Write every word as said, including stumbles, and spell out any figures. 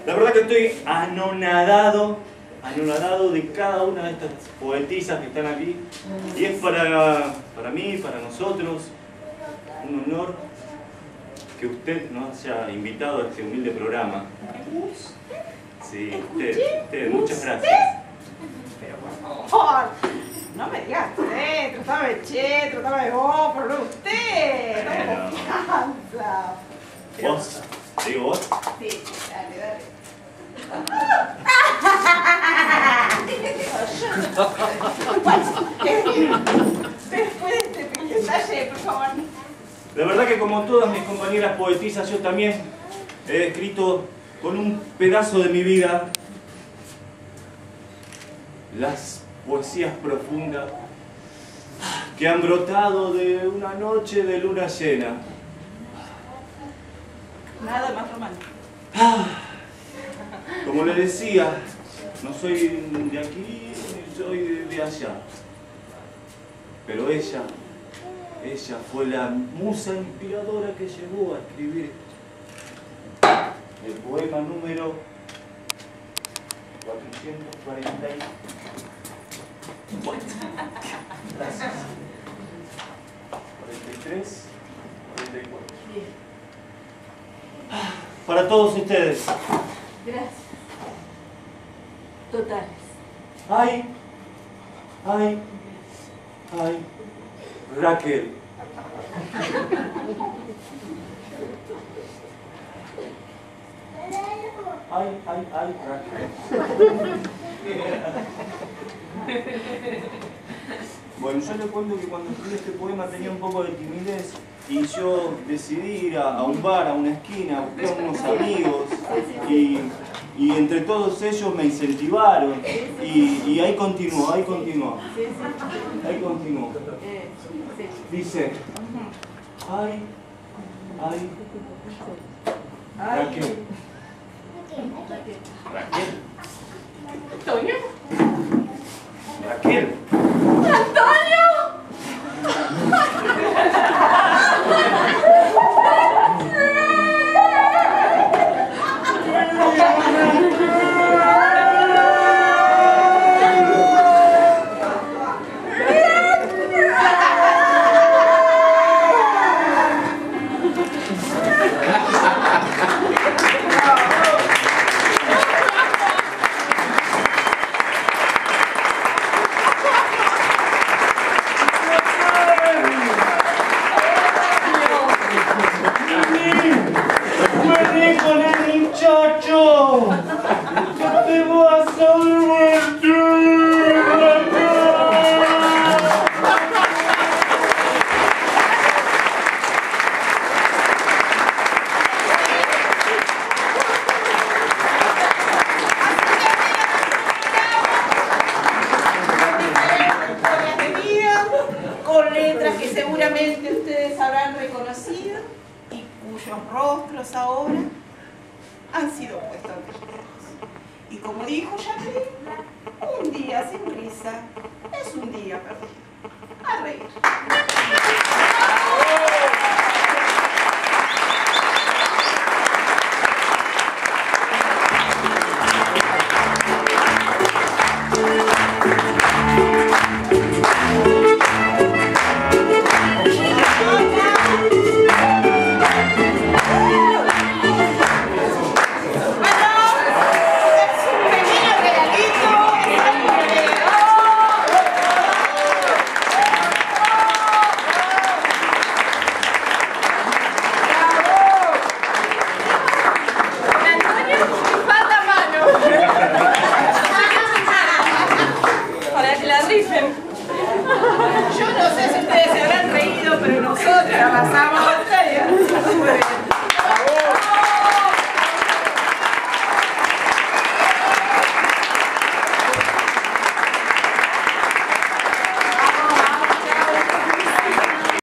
La verdad que estoy anonadado, anonadado de cada una de estas poetisas que están aquí. Y es para, para mí, para nosotros, un honor que usted nos haya invitado a este humilde programa. Sí, usted, usted, muchas gracias. Pero por favor, no me digas usted, tratame de che, tratame de vos, pero no usted. Bueno. No confianza. ¿Vos? ¿Te digo vos? Sí, sí, dale, dale. Después de este pequeño detalle, por favor. La verdad que como todas mis compañeras poetisas, yo también he escrito con un pedazo de mi vida las poesías profundas que han brotado de una noche de luna llena. Nada más romántico. Como le decía, no soy de aquí ni soy de, de allá. Pero ella, ella fue la musa inspiradora que llevó a escribir el poema número cuatrocientos cuarenta y cuatro. Gracias. cuarenta y tres, cuarenta y cuatro. Bien. Para todos ustedes. Gracias. Totales. Ay, ay, ay, Raquel. Ay, ay, ay, Raquel. Bueno, yo le cuento que cuando escribí este poema tenía un poco de timidez y yo decidí ir a, a un bar, a una esquina, a buscar unos amigos y, y entre todos ellos me incentivaron y, y ahí continuó, ahí continuó, ahí continuó. Dice, ay, ay, Raquel. Raquel. ¿Antonio? Raquel. ¡Antonio! Con letras que seguramente ustedes habrán reconocido y cuyos rostros ahora han sido puestos en recuerdos. Y como dijo Jacqueline, un día sin risa es un día perdido. A reír.